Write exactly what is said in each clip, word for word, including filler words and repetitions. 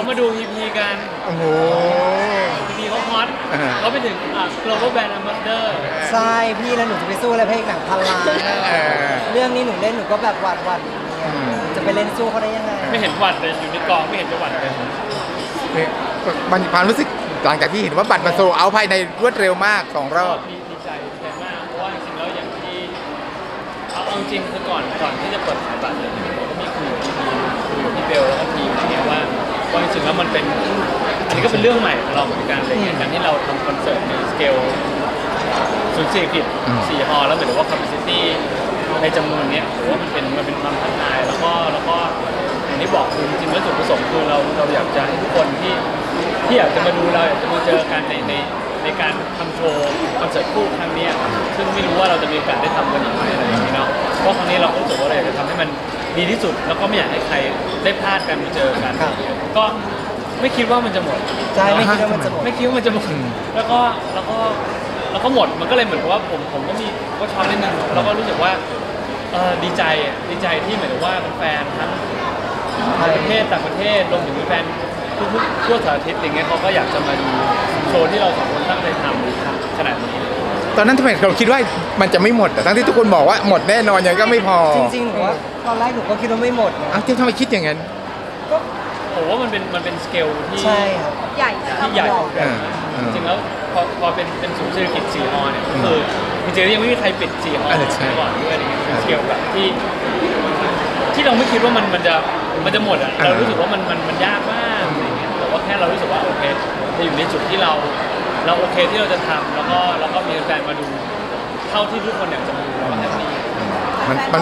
มาดู พี พี กันโอ้โหพี พี เขาฮอตเขาไปถึง global brand ambassador ใช่พี่แล้วหนูจะไปสู้อะไรเพลงหนังพันล้านเรื่องนี้หนูเล่นหนูก็แบบหวาดหวั่นจะไปเล่นสู้เขาได้ยังไงไม่เห็นหวัดเลยอยู่ในกองไม่เห็นจะหวัดเลยมันความรู้สึกหลังจากที่เห็นว่าบัตรมาโซเอาภายในรวดเร็วมากสองรอบดีใจดีใจมากเพราะว่าจริงๆแล้วอย่างที่เอาจริงคือก่อนก่อนที่จะเปิดขายบัตรเนี่ยผมก็มีคุยกับพี่คุยกับพี่เบลแล้วก็ทีมเนี่ยว่าว่าจริงๆแล้วมันเป็นอันนี้ก็เป็นเรื่องใหม่ของเราเหมือนกันอะไรเงี้ยการที่เราทำคอนเสิร์ตในสเกลศูนย์เศรษฐกิจสี่ฮอลแล้วเหมือนว่า capacity ในจำนวนนี้หรือว่ามันเป็นมันเป็นความท้าทายแล้วก็แล้วก็อย่างที่บอกคือจริงๆแล้วจุดประสงค์คือเราเราอยากจะให้ทุกคนที่ที่อยากจะมาดูเราอยากจะมาเจอกันในในในการทำโชว์คอนเสิร์ตคู่ครั้งนี้ซึ่งไม่รู้ว่าเราจะมีโอกาสได้ทำกันอีกไหมอะไรอย่างนี้เนาะเพราะครั้งนี้เราก็รู้สึกว่าเราอยากจะทำให้มันดีที่สุดแล้วก็ไม่อยากให้ใครได้พลาดกันมาเจอกันก็ไม่คิดว่ามันจะหมดใช่ไม่คิดว่ามันจะหมดไม่คิดว่ามันจะหมดแล้วก็แล้วก็แล้วก็หมดมันก็เลยเหมือนกับว่าผมผมก็มีก็ช็อตนิดนึงแล้วก็รู้สึกว่าเออดีใจดีใจที่เหมือนกับว่าแฟนทั้งประเทศต่างประเทศรวมถึงแฟนทุกๆทั่วสารทิศอย่างเงี้ยเขาก็อยากจะมาดูโชว์ที่เราสองคนตั้งใจทำขนาดนี้ตอนนั้นทำไมเราคิดว่ามันจะไม่หมดแต่ทั้งที่ทุกคนบอกว่าหมดแน่นอนยังก็ไม่พอจริงๆผมว่าตอนแรกหนูก็คิดว่าไม่หมดนะอ้าวทำไมคิดอย่างนั้นก็ผมว่ามันเป็นมันเป็นสเกลที่ใช่ครับใหญ่ที่ใหญ่จริงๆแล้วพอพอเป็นเป็นศูนย์เศรษฐกิจสี่ฮอเนี่ยคือจริงๆยังไม่มีใครปิดสี่ฮอก่อนด้วยอะไรเงี้ยสเกลแบบที่ที่เราไม่คิดว่ามันมันจะมันจะหมดอ่ะเรารู้สึกว่ามันมันมันยากมากอะไรเงี้ยแต่ว่าแค่เรารู้สึกว่าโอเคจะอยู่ในจุดที่เราเราโอเคที่เราจะทำแล้วก็แล้วก็มีแฟนมาดูเท่าที่ทุกคนอยากจะมาดูเราแฮปปี้มันมัน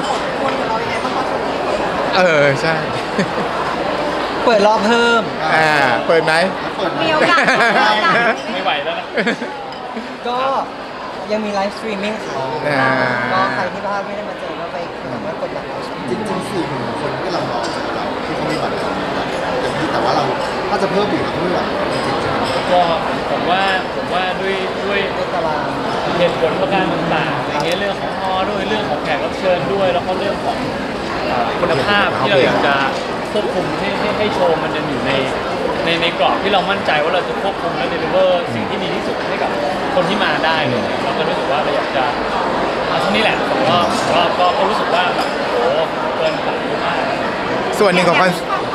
เออใช่เปิดรอบเพิ่มอ่าเปิดไหมมีโอกาสไม่ไหวแล้วนะก็ยังมีไลฟ์สตรีมมิ่งค่ะก็ใครที่พลาดไม่ได้มาเจอก็ไปสามารถกดบัตรจริงจริงสี่หมื่นคนที่เรารอเจอเราที่เขามีบัตรอย่างที่แต่ว่าเราถ้าจะเพิ่มอีกเราไม่ไหวจริงๆก็ผมว่าผมว่าด้วยด้วยตารางเหตุผลประการต่างๆอย่างเงี้ยเรื่องของฮอด้วยเรื่องของแขกรับเชิญด้วยแล้วก็เรื่องของคุณภาพที่เราอยากจะควบคุมให้ให้ให้โชว์มันยังอยู่ในในในกรอบที่เรามั่นใจว่าเราจะควบคุมและเดลิเวอร์สิ่งที่ดีที่สุดให้กับคนที่มาได้เลยเราก็รู้สึกว่าเราอยากจะเอาที่นี่แหละผมก็ก็ก็รู้สึกว่าแบบโอ้เกินฝันมากส่วนหนึ่งของคอน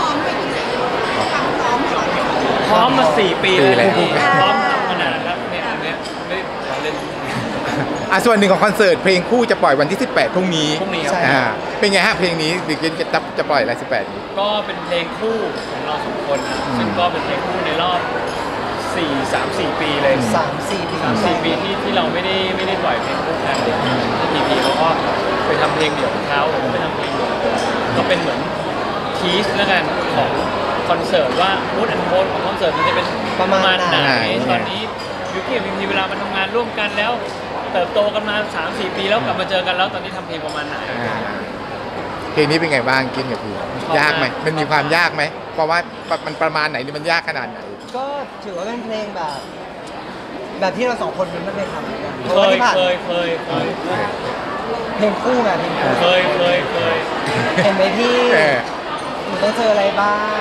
พร้อมมาสี่ปีเลยพร้อมทำขนาดแล้วเนี่ยอันเนี้ยไม่เล่นอ่ะส่วนหนึ่งของคอนเสิร์ตเพลงคู่จะปล่อยวันที่สิบแปดพรุ่งนี้พรุ่งนี้อ่าเป็นไงฮะเพลงนี้ดิจิจะจะปล่อยอะไรสิบแปดนี้ก็เป็นเพลงคู่ของเราสองคนนะซึ่งก็เป็นเพลงคู่ในรอบสี่ สาม สี่ปีเลยสาม สี่ปีสาม สี่ปีที่ที่เราไม่ได้ไม่ได้ปล่อยเพลงคู่กันเลยทีพีเขาก็ไปทำเพลงเดี่ยวของเขาผมไปทำเพลงเดี่ยวก็เป็นเหมือนทีสแล้วกันของคอนเสิร์ตว่ามูดแอนด์โทนของคอนเสิร์ตมันจะเป็นประมาณไหนตอนนี้ยูกี้กับพีพีเวลามันทำงานร่วมกันแล้วเติบโตกันมา สาม สี่ ปีแล้วกลับมาเจอกันแล้วตอนนี้ทำเพลงประมาณไหนเพลงนี้เป็นไงบ้างกินกับพี่ยากไหมมันมีความยากไหมเพราะว่ามันประมาณไหนหรือมันยากขนาดไหนก็ถือว่าเป็นเพลงแบบแบบที่เราสองคนมันไม่เคยทำเคยเคยเคยเคยเพลงคู่ไงเคยเคยเคยเห็นไหมพี่หนูต้องเจออะไรบ้าง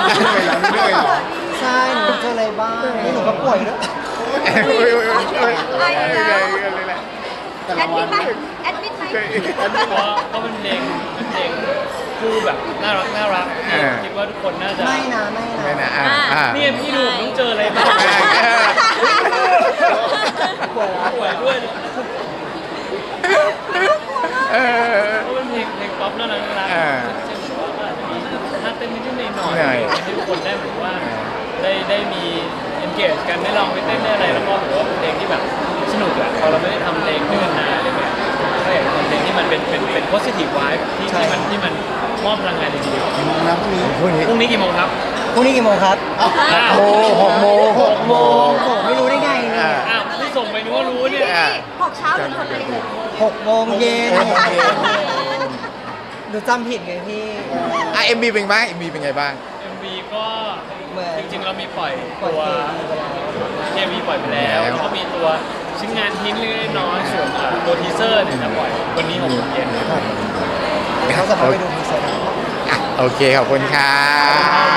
ใช่หนูต้องเจออะไรบ้างนี่หนูก็ป่วยด้วยแอดมิดไหมแอดมิดไหมแอดมิดไหมก็เป็นเพลงเป็นเพลงคู่แบบน่ารักน่ารักคิดว่าทุกคนน่าจะไม่นะไม่นะไม่นะนี่พี่ดูต้องเจออะไรบ้างป่วยป่วยด้วยก็เป็นเพลงเพลงป๊อปน่ารักน่ารักเช่นว่าถ้าเต้นนิดหน่อยให้ทุกคนได้เหมือนว่าได้ได้มี engage กันได้ลองไปเต้นได้อะไรแล้วก็ถือว่าเป็นเพลงที่แบบสนุกอะพอเราไม่ได้ทำเพลงด้วยกันนานอะไรแบบก็อยากทำเพลงที่มันเป็นเป็นเป็น positive vibe ที่ที่มันที่มันมอบพลังงานดีๆพรุ่งนี้พรุ่งนี้พรุ่งนี้กี่โมงครับพรุ่งนี้กี่โมงครับหกโมงหกโมงหกโมงไม่รู้ได้ไงเนี่ยอ้าวที่ส่งไปนึกว่ารู้เนี่ยหกเช้าหรือหกเย็นหกโมงเย็นหนูจำผิดไงพี่อ่ะเอ็มบีเป็นไงเอ็มบีเป็นไงบ้างเอ็มบีก็จริงๆเรามีปล่อยตัวเคมีปล่อยไปแล้วแล้วก็มีตัวชิ้นงานทิ้งเล็กน้อยส่วนตัวทีเซอร์เนี่ยจะปล่อยวันนี้หกโมงเย็นเขาจะพาไปดูทีเซอร์โอเคขอบคุณครับ